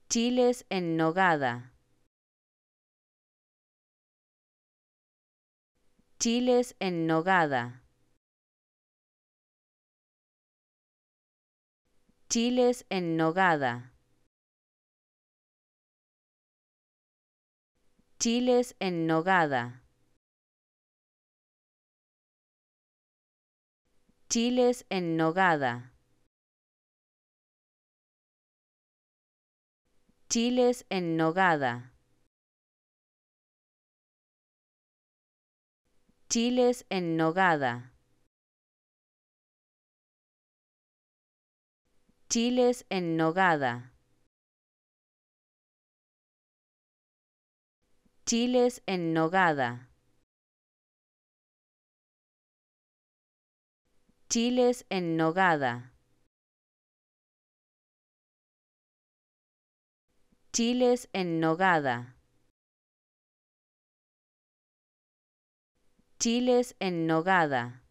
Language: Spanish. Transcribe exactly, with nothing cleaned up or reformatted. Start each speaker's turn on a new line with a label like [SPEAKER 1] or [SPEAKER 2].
[SPEAKER 1] Chiles en nogada. Chiles en nogada. Chiles en nogada. Chiles en nogada. Chiles en nogada. Chiles en nogada. Chiles en nogada. Chiles en nogada. Chiles en nogada. Chiles en nogada. Chiles en nogada. Chiles en nogada.